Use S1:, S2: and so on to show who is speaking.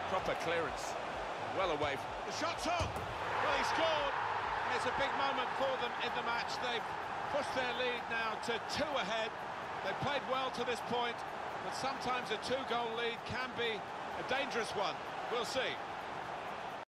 S1: Proper clearance. Well away.
S2: The shot's on! Well, he scored, and it's a big moment for them in the match. They've pushed their lead now to 2 ahead. They've played well to this point, but sometimes a 2-goal lead can be a dangerous one. We'll see.